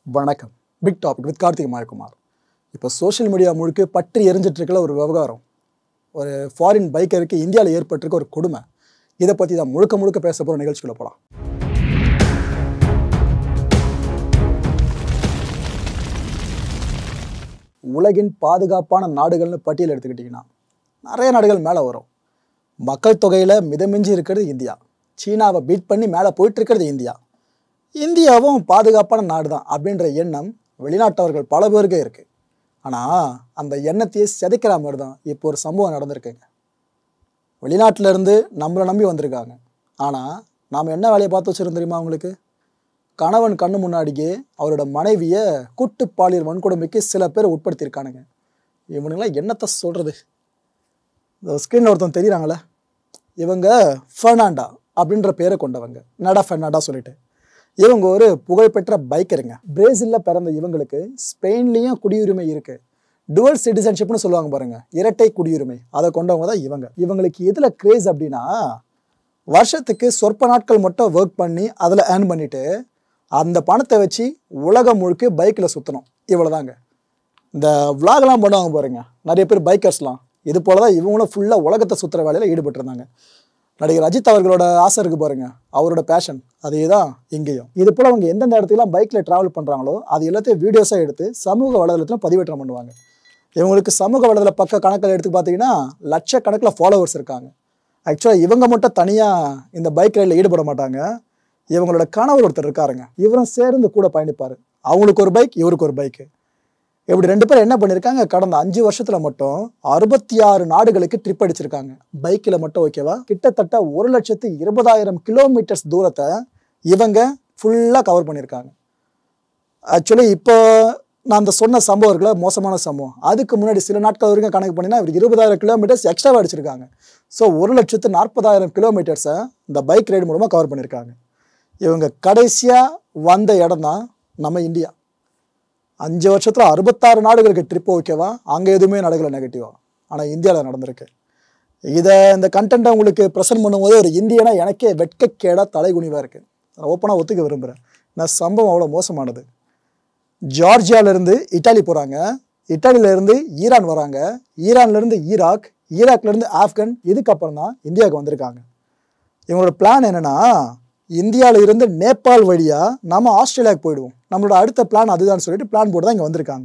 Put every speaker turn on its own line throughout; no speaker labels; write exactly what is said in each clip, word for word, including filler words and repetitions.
வணக்கம். Big topic with Karthik Mayakumar. இப்போ social media முழுக்க பற்றி எரிஞ்சிட்டு இருக்கிற ஒரு விவகாரம், ஒரு ஃபாரின் பைக்கருக்கு இந்தியாவில் ஏற்பட்டிருக்க ஒரு கொடுமை. இதை பற்றி தான் முழுக்க முழுக்க பேச போகிற நிகழ்ச்சிக்குள்ள போகலாம். உலகின் பாதுகாப்பான நாடுகள்னு பட்டியல் எடுத்துக்கிட்டிங்கன்னா நிறைய நாடுகள் மேலே வரும். மக்கள் தொகையில் மிதமிஞ்சி இருக்கிறது இந்தியா. சீனாவை பீட் பண்ணி மேலே போயிட்டு இருக்கிறது இந்தியா. இந்தியாவும் பாதுகாப்பான நாடு தான் அப்படின்ற எண்ணம் வெளிநாட்டவர்கள் பல பேருக்கே இருக்குது. ஆனால் அந்த எண்ணத்தையே சிதைக்கிற மாதிரி தான் இப்போ ஒரு சம்பவம் நடந்திருக்குங்க. வெளிநாட்டிலேருந்து நம்மளை நம்பி வந்திருக்காங்க. ஆனால் நாம் என்ன வேலையை பார்த்து வச்சுருந்தோம் தெரியுமா அவங்களுக்கு? கணவன் கண்ணு முன்னாடியே அவரோட மனைவியை கூட்டு பாலியல் வன்கொடுமைக்கு சில பேர் உட்படுத்தியிருக்கானுங்க. இவனுங்களாம் என்னத்தை சொல்கிறது? இந்த ஸ்க்ரீனில் ஒருத்தன் தெரியுறாங்களே, இவங்க ஃபெர்னாண்டா அப்படின்ற பேரை கொண்டவங்க. நடா ஃபெர்னாண்டா சொல்லிட்டு இவங்க ஒரு புகழ்பெற்ற பைக்கருங்க. பிரேசிலில் பிறந்த இவங்களுக்கு ஸ்பெயின்லேயும் குடியுரிமை இருக்குது. டுவல் சிட்டிசன்ஷிப்னு சொல்லுவாங்க பாருங்கள், இரட்டை குடியுரிமை. அதை கொண்டவங்க தான் இவங்க. இவங்களுக்கு எதில் கிரேஸ் அப்படின்னா, வருஷத்துக்கு சொற்ப நாட்கள் மட்டும் ஒர்க் பண்ணி அதில் ஏர்ன் பண்ணிவிட்டு அந்த பணத்தை வச்சு உலகம் முழுக்க பைக்கில் சுற்றணும். இவ்வளோதாங்க. இந்த விளாக்லாம் பண்ணுவாங்க பாருங்கள் நிறைய பேர் பைக்கர்ஸ்லாம், இது போல தான் இவங்களும் ஃபுல்லாக உலகத்தை சுற்றுற வேலையில் ஈடுபட்டிருந்தாங்க. நடிகர் அஜித் அவர்களோட ஆசை இருக்குது பாருங்கள், அவரோட பேஷன் அதே தான் இங்கேயும். இது போல் அவங்க எந்தெந்த இடத்துக்குலாம் பைக்கில் ட்ராவல் பண்ணுறாங்களோ அது எல்லாத்தையும் வீடியோஸாக எடுத்து சமூக வலைதளத்தில் பதிவேற்றம் பண்ணுவாங்க. இவங்களுக்கு சமூக வலைதள பக்க கணக்கில் எடுத்து பார்த்தீங்கன்னா லட்சக்கணக்கில் ஃபாலோவர்ஸ் இருக்காங்க. ஆக்சுவலாக இவங்க மட்டும் தனியாக இந்த பைக் ரைடில் ஈடுபட மாட்டாங்க. இவங்களோட கணவர் ஒருத்தர் இருக்காருங்க, இவரும் சேர்ந்து கூட பயணிப்பார். அவங்களுக்கு ஒரு பைக், இவருக்கு ஒரு பைக்கு. இப்படி ரெண்டு பேரும் என்ன பண்ணியிருக்காங்க, கடந்த அஞ்சு வருஷத்தில் மட்டும் அறுபத்தி ஆறு நாடுகளுக்கு ட்ரிப் அடிச்சிருக்காங்க பைக்கில் மட்டும். ஓகேவா? கிட்டத்தட்ட ஒரு லட்சத்து இருபதாயிரம் கிலோமீட்டர்ஸ் தூரத்தை இவங்க ஃபுல்லாக கவர் பண்ணியிருக்காங்க. ஆக்சுவலி இப்போ நான் அந்த சொன்ன சம்பவம் இருக்குல்ல, மோசமான சம்பவம், அதுக்கு முன்னாடி சில நாட்கள் வரைக்கும் கணக்கு பண்ணினா இவருக்கு இருபதாயிரம் கிலோமீட்டர்ஸ் எக்ஸ்ட்ராவாக அடிச்சிருக்காங்க. ஸோ ஒரு லட்சத்து நாற்பதாயிரம் கிலோமீட்டர்ஸை இந்த பைக் ரைடு மூலமாக கவர் பண்ணியிருக்காங்க. இவங்க கடைசியாக வந்த இடம் தான் நம்ம இந்தியா. அஞ்சு வருஷத்தில் அறுபத்தாறு நாடுகளுக்கு ட்ரிப். ஓகேவா? அங்கே எதுவுமே நடக்கலை நெகட்டிவாக, ஆனால் இந்தியாவில் நடந்திருக்கு. இதை இந்த கண்டென்ட்டை உங்களுக்கு ப்ரெசென்ட் பண்ணும்போது ஒரு இந்தியனா எனக்கே வெட்கக்கேடாக தலைகுனிவாக இருக்குது. நான் ஓப்பனாக ஒத்துக்க விரும்புகிறேன். நான் சம்பவம் அவ்வளோ மோசமானது. ஜார்ஜியாவிலேருந்து இட்டாலி போகிறாங்க, இட்டாலியிலேருந்து ஈரான் வராங்க, ஈரான்லேருந்து ஈராக், ஈராக்லேருந்து ஆப்கன், இதுக்கப்புறம் தான் இந்தியாவுக்கு வந்திருக்காங்க. இவங்களோட பிளான் என்னென்னா, இந்தியாவில் இருந்து நேபாள் வழியாக நம்ம ஆஸ்திரேலியாவுக்கு போயிடுவோம், நம்மளோட அடுத்த பிளான் அதுதான் சொல்லிட்டு பிளான் போட்டு தான் இங்கே வந்திருக்காங்க.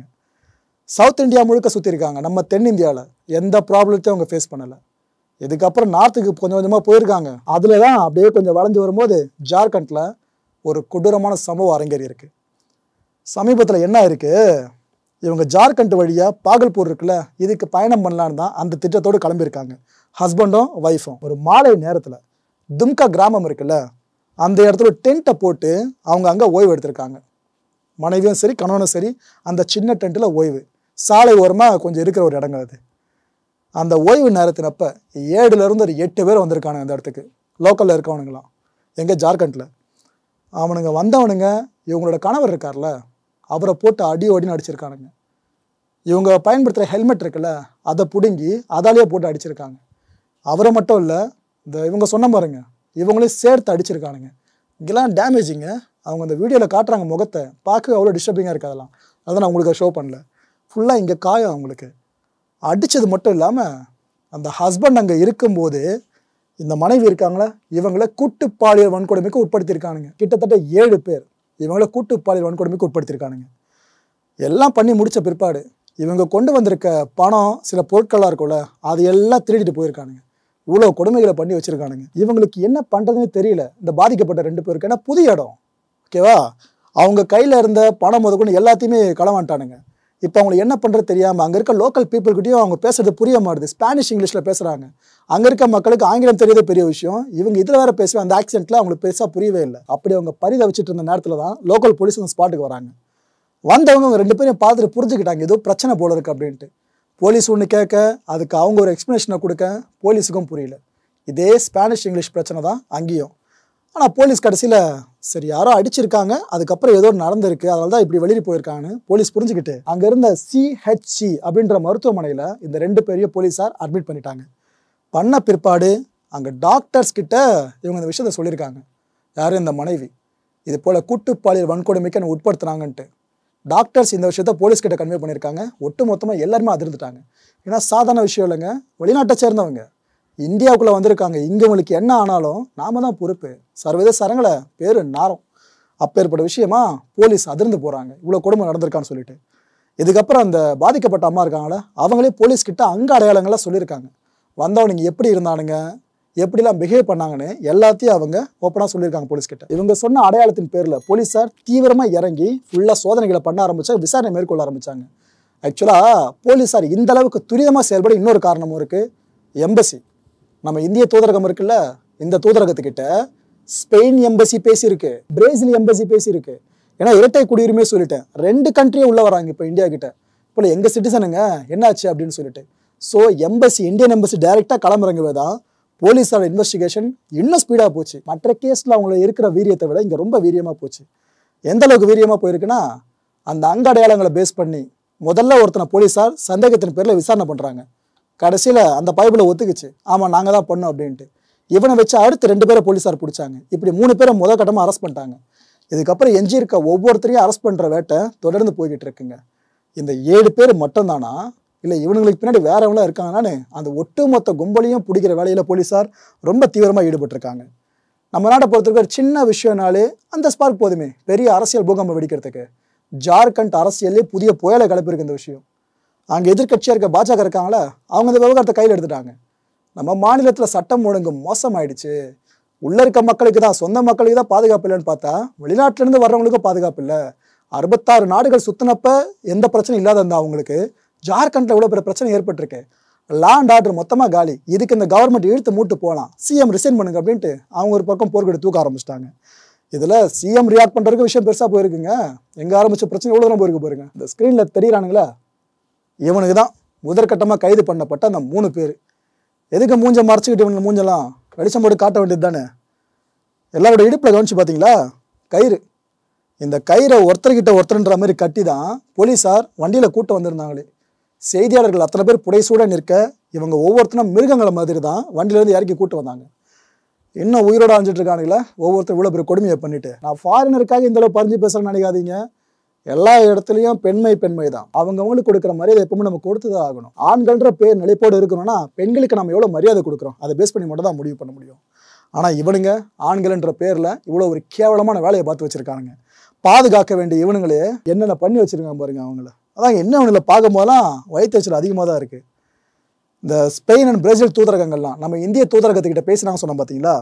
சவுத் இந்தியா முழுக்க சுற்றிருக்காங்க. நம்ம தென்னிந்தியாவில் எந்த ப்ராப்ளத்தையும் அவங்க ஃபேஸ் பண்ணலை. இதுக்கப்புறம் நார்த்துக்கு கொஞ்சம் கொஞ்சமாக போயிருக்காங்க. அதில் தான் அப்படியே கொஞ்சம் வளைஞ்சு வரும்போது ஜார்க்கண்டில் ஒரு கொடூரமான சம்பவம் அரங்கேறி இருக்கு. சமீபத்தில் என்ன இருக்குது, இவங்க ஜார்க்கண்ட் வழியாக பாகல்பூர் இருக்குல்ல, இதுக்கு பயணம் பண்ணலான்னு தான் அந்த திட்டத்தோடு கிளம்பியிருக்காங்க. ஹஸ்பண்டும் ஒய்ஃபும் ஒரு மாலை நேரத்தில் தும்கா கிராமம் இருக்குல்ல, அந்த இடத்துல டென்ட்டை போட்டு அவங்க அங்கே ஓய்வு எடுத்திருக்காங்க. மனைவியும் சரி கணவனும் சரி அந்த சின்ன டென்ட்டில் ஓய்வு. சாலை ஓரமாக கொஞ்சம் இருக்கிற ஒரு இடங்க அது. அந்த ஓய்வு நேரத்தினப்ப ஏழுலேருந்து ஒரு எட்டு பேர் வந்திருக்கானுங்க அந்த இடத்துக்கு, லோக்கலில் இருக்கவனுங்களாம், எங்கே ஜார்க்கண்டில். அவனுங்க வந்தவனுங்க இவங்களோட கணவர் இருக்கார்ல, அவரை போட்டு அடி ஓடின்னு அடிச்சிருக்கானுங்க. இவங்க பயன்படுத்துகிற ஹெல்மெட் இருக்குல்ல, அதை பிடுங்கி அதாலேயே போட்டு அடிச்சிருக்காங்க. அவரை மட்டும் இல்லை, இந்த இவங்க சொன்ன பாருங்க இவங்களையும் சேர்த்து அடிச்சிருக்கானுங்க. இங்கெல்லாம் டேமேஜிங்க. அவங்க அந்த வீடியோவில் காட்டுறாங்க முகத்தை, பார்க்க அவ்வளோ டிஸ்டர்பிங்காக இருக்குது. அதெல்லாம் அதான் நான் உங்களுக்கு ஷோ பண்ணல. ஃபுல்லாக இங்கே காயம் அவங்களுக்கு. அடித்தது மட்டும் இல்லாமல் அந்த ஹஸ்பண்ட் அங்கே இருக்கும்போது இந்த மனைவி இருக்காங்களே, இவங்கள கூட்டு பாலியல் வன்கொடுமைக்கு உட்படுத்தியிருக்கானுங்க. கிட்டத்தட்ட ஏழு பேர் இவங்கள கூட்டு பாலியல் வன்கொடுமைக்கு உட்படுத்தியிருக்கானுங்க. எல்லாம் பண்ணி முடித்த பிற்பாடு இவங்க கொண்டு வந்திருக்க பணம், சில பொருட்களாக இருக்கும்ல, அது எல்லாம் திருடிட்டு போயிருக்கானுங்க. இவ்வளோ கொடுமைகளை பண்ணி வச்சுருக்கானுங்க. இவங்களுக்கு என்ன பண்ணுறதுன்னு தெரியல இந்த பாதிக்கப்பட்ட ரெண்டு பேருக்கு. ஏன்னா புது இடம். ஓகேவா? அவங்க கையில் இருந்த பணம் முதற்கொண்டு எல்லாத்தையுமே களவாண்டானுங்க. இப்போ அவங்களுக்கு என்ன பண்ணுறது தெரியாமல் அங்கே இருக்க லோக்கல் பீப்புள்கிட்டையும் அவங்க பேசுறது புரிய மாட்டுது. ஸ்பானிஷ் இங்கிலீஷில் பேசுகிறாங்க. அங்கே இருக்க மக்களுக்கு ஆங்கிலம் தெரியதே பெரிய விஷயம். இவங்க இதில் வேறு பேசுவேன், அந்த ஆக்சிடென்ட்டில் அவங்களுக்கு பெருசாக புரியவே இல்லை. அப்படி அவங்க பரிதவிச்சிட்டு இருந்த நேரத்தில் தான் லோக்கல் போலீஸ் அந்த ஸ்பாட்டுக்கு வராங்க. வந்தவங்க ரெண்டு பேரையும் பார்த்துட்டு புரிஞ்சுக்கிட்டாங்க ஏதோ பிரச்சனை போல இருக்குது அப்படின்ட்டு. போலீஸ் ஒன்று கேட்க அதுக்கு அவங்க ஒரு எக்ஸ்ப்ளனேஷனை கொடுக்க போலீஸுக்கும் புரியல. இதே ஸ்பானிஷ் இங்கிலீஷ் பிரச்சனை தான் அங்கேயும். ஆனால் போலீஸ் கடைசியில் சரி யாரோ அடிச்சிருக்காங்க, அதுக்கப்புறம் ஏதோ நடந்திருக்கு, அதனால தான் இப்படி வெளியே போயிருக்காங்கன்னு போலீஸ் புரிஞ்சுக்கிட்டு அங்கே இருந்த சிஹெச்சி அப்படின்ற மருத்துவமனையில் இந்த ரெண்டு பேரையும் போலீஸார் அட்மிட் பண்ணிட்டாங்க. பண்ண பிற்பாடு அங்கே டாக்டர்ஸ் கிட்ட இவங்க இந்த விஷயத்த சொல்லியிருக்காங்க. யாரும் இந்த மனைவி இது போல் கூட்டு பாலியல் வன்கொடுமைக்கு என்னை உட்படுத்துனாங்கன்ட்டு. டாக்டர்ஸ் இந்த விஷயத்த போலீஸ் கிட்ட கன்வே பண்ணியிருக்காங்க. ஒட்டு மொத்தமாக எல்லாருமே அதிர்ந்துட்டாங்க. ஏன்னா சாதாரண விஷயம் இல்லைங்க, வெளிநாட்டை சேர்ந்தவங்க இந்தியாவுக்குள்ளே வந்திருக்காங்க. இங்கே உங்களுக்கு என்ன ஆனாலும் நாம தான் பொறுப்பு. சர்வதேச அரங்கில் பேர் நாரம். அப்பேற்பட்ட விஷயமா போலீஸ் அதிர்ந்து போகிறாங்க, இவ்வளோ கொடுமை நடந்திருக்கான்னு சொல்லிட்டு. இதுக்கப்புறம் அந்த பாதிக்கப்பட்ட அம்மா இருக்காங்களே, அவங்களே போலீஸ் கிட்ட அங்க அடையாளங்கள்லாம் சொல்லியிருக்காங்க. வந்தவனுங்க எப்படி இருந்தானுங்க, எப்படிலாம் பிஹேவ் பண்ணாங்கன்னு எல்லாத்தையும் அவங்க ஓப்பனாக சொல்லியிருக்காங்க போலீஸ் கிட்ட. இவங்க சொன்ன அடையாளத்தின் பேரில் போலீஸார் தீவிரமாக இறங்கி ஃபுல்லாக சோதனைகளை பண்ண ஆரம்பிச்சாங்க, விசாரணை மேற்கொள்ள ஆரம்பிச்சாங்க. ஆக்சுவலாக போலீஸார் இந்த அளவுக்கு துரிதமாக செயல்பட இன்னொரு காரணமும் இருக்குது. எம்பசி, நம்ம இந்திய தூதரகம் இருக்குல்ல, இந்த தூதரகத்துக்கிட்ட ஸ்பெயின் எம்பசி பேசியிருக்கு, பிரேசில் எம்பசி பேசியிருக்கு. ஏன்னா இரட்டை குடியுரிமை சொல்லிட்டேன், ரெண்டு கண்ட்ரியும் உள்ள வராங்க இப்போ இந்தியா கிட்ட. இப்போ எங்க சிட்டிசனுங்க என்னாச்சு அப்படின்னு சொல்லிட்டு. ஸோ எம்பசி, இந்தியன் எம்பசி டைரெக்டாக களமிறங்கவே தான் போலீஸோட இன்வெஸ்டிகேஷன் இன்னும் ஸ்பீடாக போச்சு. மற்ற கேஸில் அவங்கள இருக்கிற வீரியத்தை விட இங்கே ரொம்ப வீரியமாக போச்சு. எந்த அளவுக்கு வீரியமாக போயிருக்குன்னா, அந்த அங்க அடையாளங்களை பேஸ் பண்ணி முதல்ல ஒருத்தனை போலீஸார் சந்தேகத்தின் பேரில் விசாரணை பண்ணுறாங்க. கடைசியில் அந்த பைபிளை ஒத்துக்குச்சு, ஆமாம் நாங்கள் தான் பண்ணோம் அப்படின்ட்டு. இவனை வச்சு அடுத்து ரெண்டு பேரை போலீஸார் பிடிச்சாங்க. இப்படி மூணு பேரை முதல் கட்டமாக அரெஸ்ட் பண்ணிட்டாங்க. இதுக்கப்புறம் எஞ்சி இருக்க ஒவ்வொருத்தரையும் அரெஸ்ட் பண்ணுற வேட்டை தொடர்ந்து போய்கிட்டு இருக்குங்க. இந்த ஏழு பேர் மட்டும்தானா, இல்லை இவனுங்களுக்கு பின்னாடி வேறவங்களாம் இருக்காங்கன்னு அந்த ஒட்டுமொத்த கும்பலையும் பிடிக்கிற வேலையில் போலீஸார் ரொம்ப தீவிரமாக ஈடுபட்டிருக்காங்க. நம்ம நாட்டை பொறுத்தவரைக்கும் ஒரு சின்ன விஷயம்னாலே அந்த ஸ்பார்க் போதுமே பெரிய அரசியல் பூகம்பம் வெடிக்கிறதுக்கு. ஜார்க்கண்ட் அரசியலே புதிய புயலை கிளப்பிருக்கு இந்த விஷயம். அங்கே எதிர்கட்சியாக இருக்க பாஜக இருக்காங்களா, அவங்க இந்த விவகாரத்தை கையில் எடுத்துட்டாங்க. நம்ம மாநிலத்தில் சட்டம் ஒழுங்கு மோசமாயிடுச்சு, உள்ளே இருக்க மக்களுக்கு தான், சொந்த மக்களுக்கு தான் பாதுகாப்பு இல்லைன்னு பார்த்தா வெளிநாட்டிலேருந்து வர்றவங்களுக்கும் பாதுகாப்பு இல்லை. அறுபத்தாறு நாடுகள் சுத்தினப்ப எந்த பிரச்சனையும் இல்லாத இருந்தால் அவங்களுக்கு ஜார்க்கண்டில் இவ்வளோ பெரிய பிரச்சனை ஏற்பட்டிருக்கு. லா அண்ட் ஆர்டர் மொத்தமாக காலி. இதுக்கு இந்த கவர்மெண்ட் இழுத்து மூட்டு போகலாம், சிஎம் ரிசைன் பண்ணுங்க அப்படின்ட்டு அவங்க ஒரு பக்கம் போர்க்கெடு தூக்க ஆரம்பிச்சிட்டாங்க. இதில் சிஎம் ரியாக்ட் பண்ணுறதுக்கு விஷயம் பெருசாக போயிருக்குங்க. எங்கே ஆரம்பிச்ச பிரச்சனை எவ்வளோ தூரம் போயிருக்கு பாருங்க. இந்த ஸ்க்ரீனில் தெரியுறானுங்களா, இவனுக்கு தான் முதற்கட்டமாக கைது பண்ணப்பட்ட அந்த மூணு பேர். எதுக்கு மூஞ்ச மறைச்சிக்கிட்டு இவங்க மூஞ்செல்லாம் வெளிச்சம் போட்டு காட்ட வேண்டியது தானே. எல்லாரோட இடுப்பில் கவனிச்சு பார்த்தீங்களா கயிறு. இந்த கயிறை ஒருத்தர்கிட்ட ஒருத்தர்ன்ற மாதிரி கட்டி தான் போலீஸார் வண்டியில் கூட்டம் வந்திருந்தாங்களே. செய்தியாளர்கள் அத்தனை பேர் புடைசூட நிற்க இவங்க ஒவ்வொருத்தரும் மிருகங்களை மாதிரி தான் வண்டியிலேருந்து இறக்கி கூட்டு வந்தாங்க. இன்னும் உயிரோட அழிஞ்சிட்டு இருக்கானுங்களே ஒவ்வொருத்தர் இவ்வளோ பெரிய கொடுமையை பண்ணிட்டு. நான் ஃபாரினருக்காக இந்த அளவு பறிஞ்சு பேசுகிறேன்னு நினைக்காதீங்க. எல்லா இடத்துலையும் பெண்மை பெண்மை தான். அவங்கவுங்களுக்கு கொடுக்குற மரியாதை எப்பவுமே நம்ம கொடுத்து தான் ஆகணும். ஆண்கள்ன்ற பேர் நிலைப்போடு இருக்கணும்னா பெண்களுக்கு நம்ம எவ்வளோ மரியாதை கொடுக்குறோம் அதை பேஸ் பண்ணி மட்டும் தான் முடிவு பண்ண முடியும். ஆனால் இவனுங்க ஆண்கள்ன்ற பேரில் இவ்வளோ ஒரு கேவலமான வேலையை பார்த்து வச்சுருக்கானுங்க. பாதுகாக்க வேண்டிய இவனுங்களே என்னென்ன பண்ணி வச்சுருக்காங்க பாருங்க அவங்கள. அதான் என்ன அவங்கள பார்க்கும் போதெல்லாம் வயிற்றுச்சல் அதிகமாக தான் இருக்குது. இந்த ஸ்பெயின் அண்ட் பிரேசில் தூதரகங்கள்லாம் நம்ம இந்திய தூதரகத்துக்கிட்ட பேசினாங்க சொன்னோம் பார்த்தீங்களா.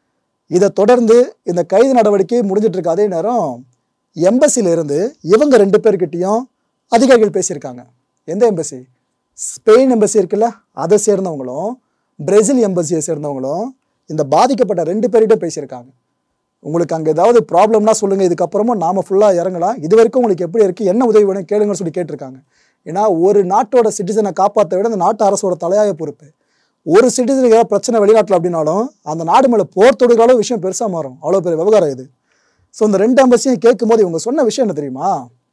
இதை தொடர்ந்து இந்த கைது நடவடிக்கை முடிஞ்சிட்டு இருக்க அதே நேரம் எம்பசியிலிருந்து இவங்க ரெண்டு பேர்கிட்டையும் அதிகாரிகள் பேசியிருக்காங்க. எந்த எம்பசி? ஸ்பெயின் எம்பசி இருக்குல்ல, அதை சேர்ந்தவங்களும் பிரேசில் எம்பசியை சேர்ந்தவங்களும் இந்த பாதிக்கப்பட்ட ரெண்டு பேர்கிட்ட பேசியிருக்காங்க. உங்களுக்கு அங்கே ஏதாவது ப்ராப்ளம்னா சொல்லுங்கள், இதுக்கப்புறமும் நாம் ஃபுல்லாக இறங்கலாம், இது வரைக்கும் உங்களுக்கு எப்படி இருக்குது, என்ன உதவி வேணும் கேளுங்கன்னு சொல்லி கேட்டிருக்காங்க. ஏன்னா ஒரு நாட்டோட சிட்டிசனை காப்பாற்ற விட அந்த நாட்டு அரசோட தலையாய பொறுப்பு. ஒரு சிட்டிசனுக்கு ஏதாவது பிரச்சனை வெளிநாட்டில் அப்படின்னாலும் அந்த நாடு மேலே போர் தொடுக்கிற அளவு விஷயம் பெருசாக மாறும். அவ்வளோ பெரிய விவகாரம் இது. ஸோ இந்த ரெண்டு எம்பசியும் கேட்கும் போது இவங்க சொன்ன விஷயம் என்ன தெரியுமா,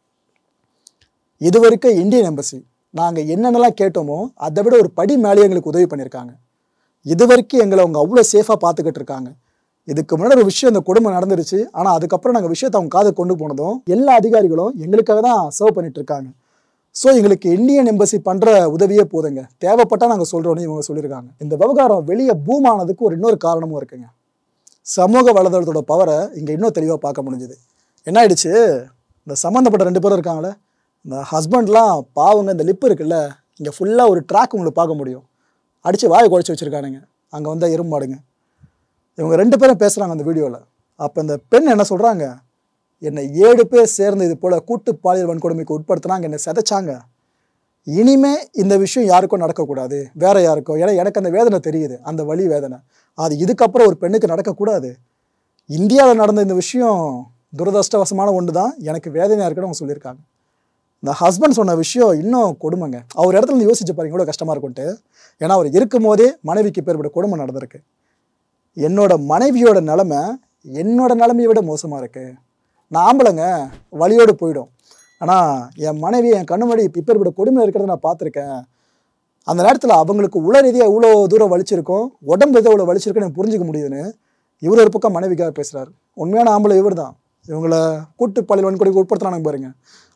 இது வரைக்கும் இந்தியன் எம்பசி நாங்கள் என்னென்னலாம் கேட்டோமோ அதை விட ஒரு படி மேலேயே எங்களுக்கு உதவி பண்ணியிருக்காங்க. இது வரைக்கும் எங்களை அவங்க அவ்வளோ சேஃபாக பார்த்துக்கிட்டு இருக்காங்க. இதுக்கு முன்னாடி ஒரு விஷயம் இந்த கொடுமை நடந்துருச்சு, ஆனால் அதுக்கப்புறம் நாங்கள் விஷயத்தை அவங்க காதை கொண்டு போனதும் எல்லா அதிகாரிகளும் எங்களுக்காக தான் சர்வ் பண்ணிட்டு இருக்காங்க. ஸோ எங்களுக்கு இந்தியன் எம்பசி பண்ணுற உதவியே போதுங்க, தேவைப்பட்டால் நாங்கள் சொல்கிறோன்னு இவங்க சொல்லியிருக்காங்க. இந்த விவகாரம் வெளியே பூம் ஆனதுக்கு ஒரு இன்னொரு காரணமும் இருக்குங்க. சமூக வலைதளத்தோட பவரை இங்கே இன்னும் தெளிவாக பார்க்க முடிஞ்சுது. என்ன ஆயிடுச்சு, இந்த சம்மந்தப்பட்ட ரெண்டு பேரும் இருக்காங்களே, இந்த ஹஸ்பண்ட்லாம் பாவங்க, இந்த லிப்பு இருக்குல்ல இங்கே ஃபுல்லாக ஒரு ட்ராக் உங்களுக்கு பார்க்க முடியும், அடித்து வாயை குறைச்சி வச்சுருக்கானுங்க. அங்கே வந்தால் எறும்பாடுங்க. இவங்க ரெண்டு பேரும் பேசுகிறாங்க அந்த வீடியோவில். அப்போ இந்த பெண் என்ன சொல்கிறாங்க, என்னை ஏழு பேர் சேர்ந்து இது போல் கூட்டு பாலியல் வன்கொடுமைக்கு உட்படுத்தினாங்க, என்னை சிதைச்சாங்க, இனிமே இந்த விஷயம் யாருக்கும் நடக்கக்கூடாது, வேற யாருக்கோ. ஏன்னா எனக்கு அந்த வேதனை தெரியுது, அந்த வலி வேதனை, அது இதுக்கப்புறம் ஒரு பெண்ணுக்கு நடக்கக்கூடாது. இந்தியாவில் நடந்த இந்த விஷயம் துரதிர்ஷ்டவசமான ஒன்று தான், எனக்கு வேதனையாக இருக்குன்னு அவங்க சொல்லியிருக்காங்க. இந்த ஹஸ்பண்ட் சொன்ன விஷயம் இன்னும் கொடுமைங்க. அவர் இடத்துல இருந்து யோசிச்சு பாருங்க எவ்வளோ கஷ்டமாக இருக்குன்ட்டு. ஏன்னா அவர் இருக்கும் போதே மனைவிக்கு பேர்பட்ட கொடுமை நடந்திருக்கு. என்னோட மனைவியோட நிலைமை என்னோட நிலைமையை விட மோசமாக இருக்குது. நான் ஆம்பளைங்க, வலியோடு போயிடும். ஆனால் என் மனைவி என் கண்ணு முன்னாடி இப்பேற்பட்ட கொடுமை இருக்கிறத நான் பார்த்துருக்கேன். அந்த நேரத்தில் அவங்களுக்கு உள ரீதியாக இவ்வளோ தூரம் வலிச்சிருக்கும், உடம்பு எதோ இவ்வளோ வலிச்சிருக்குன்னு எனக்கு புரிஞ்சிக்க முடியுதுன்னு இவர் ஒரு பக்கம் மனைவிக்காக பேசுகிறார். உண்மையான ஆம்பளை இவர் தான். இவங்களை கூட்டு பாலியல் வன்கொடுமைக்கு உட்படுத்தினாங்க பாருங்க,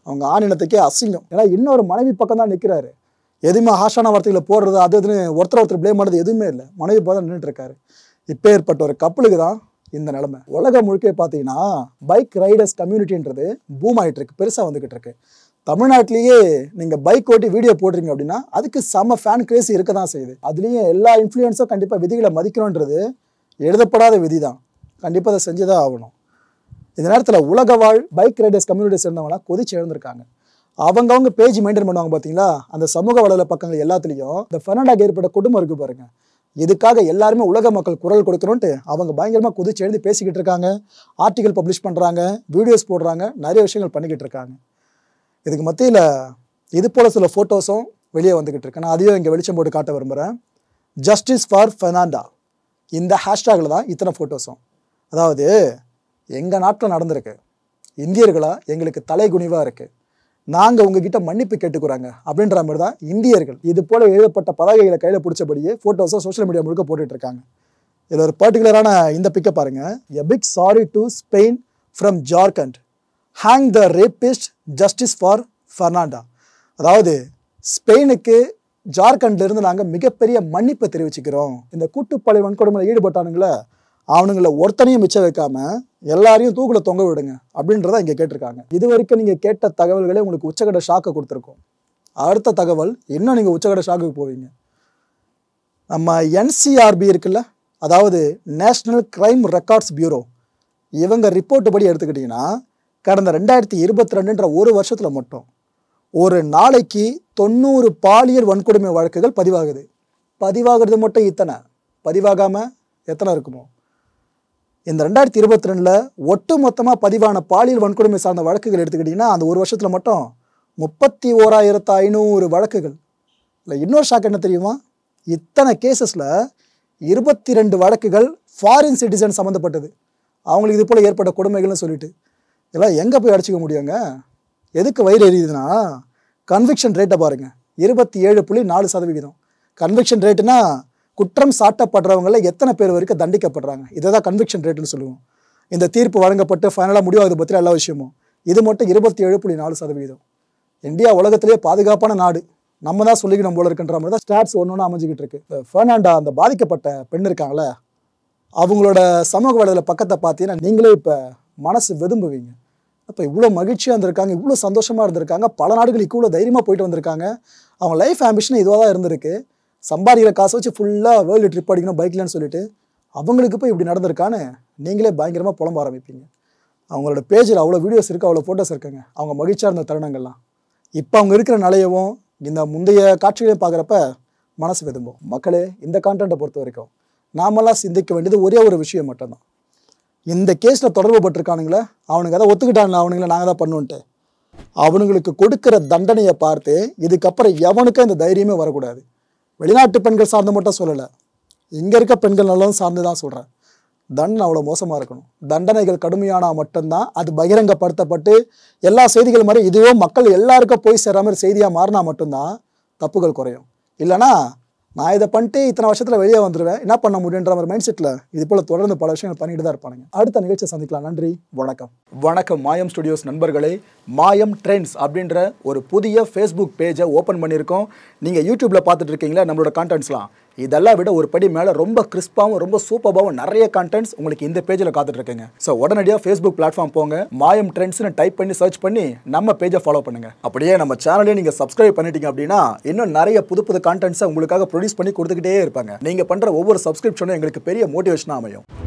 அவங்க ஆணினத்துக்கே அசிங்கம். ஏன்னா இன்னொரு மனைவி பக்கம் தான் நிற்கிறாரு. எதுவுமே ஹாஷான வார்த்தைகளை போடுறது அது இதுன்னு ஒருத்தர் ஒருத்தர் ப்ளேம் பண்ணுறது எதுவுமே இல்லை. மனைவி பக்கம் தான் நின்றுட்டு இருக்காரு. இப்போ ஏற்பட்ட ஒரு கப்பலுக்கு தான் இந்த நிலைமை. உலகம் முழுக்க பார்த்தீங்கன்னா பைக் ரைடர்ஸ் கம்யூனிட்டின்றது பூம் ஆகிட்டு இருக்கு, பெருசாக வந்துக்கிட்டு இருக்கு. தமிழ்நாட்டிலேயே நீங்கள் பைக் ஓட்டி வீடியோ போடுறீங்க அப்படின்னா அதுக்கு செம்ம ஃபேன் கிரேஸ் இருக்க தான் செய்யுது. அதுலேயும் எல்லா இன்ஃப்ளூயன்ஸும் கண்டிப்பாக விதிகளை மதிக்கணுன்றது எழுதப்படாத விதி தான். கண்டிப்பாக அதை செஞ்சு தான் ஆகணும். இந்த நேரத்தில் உலக வாழ் பைக் ரைடர்ஸ் கம்யூனிட்டி சேர்ந்தவங்களாம் கொதிச்சு எழுந்திருக்காங்க. அவங்கவுங்க பேஜ் மெயின்டைன் பண்ணுவாங்க பார்த்தீங்களா, அந்த சமூக வலைதள பக்கங்கள் எல்லாத்துலேயும் இந்த ஃபெர்னாண்டோக்கு ஏற்பட்ட குடும்பம் இருக்குது பாருங்க. இதுக்காக எல்லாருமே உலக மக்கள் குரல் கொடுக்கணுன்ட்டு அவங்க பயங்கரமாக கொதிச்சு எழுந்து பேசிக்கிட்டு இருக்காங்க. ஆர்டிகல் பப்ளிஷ் பண்ணுறாங்க, வீடியோஸ் போடுறாங்க, நிறைய விஷயங்கள் பண்ணிக்கிட்டு இருக்காங்க. இதுக்கு மத்தியில் இது போல் சில ஃபோட்டோஸும் வெளியே வந்துக்கிட்டு இருக்கு. நான் அதையும் இங்கே வெளிச்சம் போட்டு காட்ட விரும்புகிறேன். ஜஸ்டிஸ் ஃபார் ஃபெர்னாண்டோ, இந்த ஹேஷ்டேகில் தான் இத்தனை ஃபோட்டோஸும். அதாவது எங்கள் நாட்டில் நடந்திருக்கு, இந்தியர்களா எங்களுக்கு தலைகுனிவாக இருக்குது, நாங்கள் உங்ககிட்ட மன்னிப்பு கேட்டுக்கிறாங்க அப்படின்ற மாதிரி தான் இந்தியர்கள் இது போல் எழுதப்பட்ட பதாகைகளை கையில் பிடிச்சபடியே ஃபோட்டோஸை சோஷியல் மீடியா முழுக்க போட்டுட்டு இருக்காங்க. இதில் ஒரு பர்டிகுலரான இந்த பிக்கை பாருங்கள். A big sorry to Spain from Jharkhand, hang the rapist, justice for Fernando. அதாவது ஸ்பெயினுக்கு ஜார்க்கண்ட்லேருந்து நாங்கள் மிகப்பெரிய மன்னிப்பை தெரிவிச்சுக்கிறோம். இந்த கூட்டுப்பாளை வன்கொடுமையில் ஈடுபட்டானுங்களே அவனுங்களை ஒருத்தனையும் மிச்சம் வைக்காம எல்லாரையும் தூக்கில் தொங்க விடுங்க அப்படின்றத இங்கே கேட்டிருக்காங்க. இது வரைக்கும் நீங்கள் கேட்ட தகவல்களே உங்களுக்கு உச்சகட்ட ஷாக்கை கொடுத்துருக்கோம். அடுத்த தகவல் இன்னும் நீங்கள் உச்சகட்ட ஷாக்குக்கு போவீங்க. நம்ம என்சிஆர்பி இருக்குல்ல, அதாவது நேஷ்னல் கிரைம் ரெக்கார்ட்ஸ் பியூரோ, இவங்க ரிப்போர்ட் படி எடுத்துக்கிட்டிங்கன்னா கடந்த ரெண்டாயிரத்தி இருபத்தி ரெண்டுன்ற ஒரு வருஷத்தில் மட்டும் ஒரு நாளைக்கு தொண்ணூறு பாலியல் வன்கொடுமை வழக்குகள் பதிவாகுது. பதிவாகிறது மட்டும் இத்தனை, பதிவாகாமல் எத்தனை இருக்குமோ? இந்த ரெண்டாயிரத்தி இருபத்தி ரெண்டில் ஒட்டு மொத்தமாக பதிவான பாலியல் வன்கொடுமை சார்ந்த வழக்குகள் எடுத்துக்கிட்டிங்கன்னா அந்த ஒரு வருஷத்தில் மட்டும் முப்பத்தி ஓராயிரத்து ஐநூறு வழக்குகள். இல்லை இன்னொரு ஷாக் என்ன தெரியுமா? இத்தனை கேசஸில் இருபத்தி ரெண்டு வழக்குகள் ஃபாரின் சிட்டிசன் சம்மந்தப்பட்டது. அவங்களுக்கு இது போல் ஏற்பட்ட கொடுமைகள்னு சொல்லிட்டு இதெல்லாம் எங்கே போய் அடிச்சிக்க முடியுங்க? எதுக்கு வயிறு எரியுதுன்னா கன்விக்ஷன் ரேட்டை பாருங்கள், இருபத்தி ஏழு புள்ளி நாலு சதவிகிதம். கன்விக்ஷன் ரேட்டுனா குற்றம் சாட்டப்படுறவங்கள எத்தனை பேர் வரைக்கும் தண்டிக்கப்படுறாங்க, இதை தான் கன்விக்ஷன் ரேட்டுன்னு சொல்லுவோம். இந்த தீர்ப்பு வழங்கப்பட்டு ஃபைனலாக முடிவாது பற்றி எல்லா விஷயமும் இது மட்டும் இருபத்தி ஏழு புள்ளி நாலு சதவீதம். இந்தியா உலகத்திலேயே பாதுகாப்பான நாடு நம்ம தான் சொல்லிக்கணும் போல இருக்குன்ற மாதிரி தான் ஸ்டாட்ஸ் ஒன்று ஒன்று அமைஞ்சிக்கிட்டு இருக்கு. ஃபெர்னாண்டோ அந்த பாதிக்கப்பட்ட பெண் இருக்காங்களே, அவங்களோட சமூக வலைதள பக்கத்தை பார்த்தீங்கன்னா நீங்களே இப்போ மனசு வெதும்புவீங்க. அப்போ இவ்வளோ மகிழ்ச்சியாக இருந்திருக்காங்க, இவ்வளோ சந்தோஷமாக இருந்திருக்காங்க, பல நாடுகளுக்கு இவ்வளோ தைரியமாக போயிட்டு வந்திருக்காங்க. அவங்க லைஃப் ஆம்பிஷன் இதுவாக தான் இருந்திருக்கு. சம்பாதிக்கிற காசை வச்சு ஃபுல்லாக வேர்ல்டு ட்ரிப் அடிக்கணும் பைக்லன்னு சொல்லிட்டு அவங்களுக்கு போய் இப்படி நடந்திருக்கான்னு நீங்களே பயங்கரமாக புலம்ப ஆரம்பிப்பீங்க. அவங்களோட பேஜில் அவ்வளோ வீடியோஸ் இருக்குது, அவ்வளோ ஃபோட்டோஸ் இருக்குங்க அவங்க மகிழ்ச்சியாக இருந்த தருணங்கள்லாம். இப்போ அவங்க இருக்கிற நிலையவும் இந்த முந்தைய காட்சிகளையும் பார்க்குறப்ப மனசு வெதும்போம். மக்களே, இந்த கான்டென்ட்டை பொறுத்த வரைக்கும் நாமெல்லாம் சிந்திக்க வேண்டியது ஒரே ஒரு விஷயம் மட்டும்தான். இந்த கேஸில் தொடர்பு பட்டிருக்கானுங்களே அவனுங்க அதை ஒத்துக்கிட்டாங்களா, அவனுங்களை நாங்கள் தான் பண்ணுவோன்ட்டு அவனுங்களுக்கு கொடுக்குற தண்டனையை பார்த்து இதுக்கப்புறம் எவனுக்கும் இந்த தைரியமே வரக்கூடாது. வெளிநாட்டு பெண்கள் சார்ந்து மட்டும் சொல்லலை, இங்கே இருக்க பெண்கள் நல்லதும் சார்ந்து தான் சொல்கிறேன். தண்டனை அவ்வளோ மோசமாக இருக்கணும். தண்டனைகள் கடுமையானால் மட்டும்தான் அது பகிரங்கப்படுத்தப்பட்டு எல்லா செய்திகள் மாதிரி இதுவும் மக்கள் எல்லாருக்கும் போய் சேர மாதிரி செய்தியாக மாறினா மட்டும்தான் தப்புகள் குறையும். இல்லைனா நான் இதை பண்ணிட்டு இத்தனை வருஷத்தில் வெளியே வந்துடுவேன், என்ன பண்ண முடியுன்ற மாதிரி மைண்ட் செட்டில் இது போல் தொடர்ந்து பல விஷயங்கள் பண்ணிட்டு தான் இருப்பானுங்க. அடுத்த நிகழ்ச்சியை சந்திக்கலாம். நன்றி, வணக்கம். வணக்கம் மாயம் ஸ்டுடியோஸ் நண்பர்களே. மாயம் ட்ரெண்ட்ஸ் அப்படின்ற ஒரு புதிய ஃபேஸ்புக் பேஜை ஓப்பன் பண்ணியிருக்கோம். நீங்கள் யூடியூப்பில் பார்த்துட்டு இருக்கீங்களா நம்மளோட கான்டென்ட்ஸ்லாம், இதெல்லாம் விட ஒரு படி மேலே ரொம்ப கிறிஸ்பாகவும் ரொம்ப சூப்பராகவும் நிறைய கான்டென்ட்ஸ் உங்களுக்கு இந்த பேஜில் காத்துட்ருக்குங்க. ஸோ உடனடியாக ஃபேஸ்புக் பிளாட்ஃபார்ம் போங்க, மாயம் ட்ரெண்ட்ஸ்னு டைப் பண்ணி சர்ச் பண்ணி நம்ம பேஜை ஃபாலோ பண்ணுங்கள். அப்படியே நம்ம சேனலையும் நீங்கள் சப்ஸ்கிரைப் பண்ணிட்டீங்க அப்படின்னா இன்னும் நிறைய புது புது கான்டென்ட்ஸை உங்களுக்காக ப்ரொடியூஸ் பண்ணி கொடுத்துக்கிட்டே இருப்பாங்க. நீங்கள் பண்ணுற ஒவ்வொரு சப்ஸ்கிரிப்ஷனும் எங்களுக்கு பெரிய மோட்டிவேஷனாக அமையும்.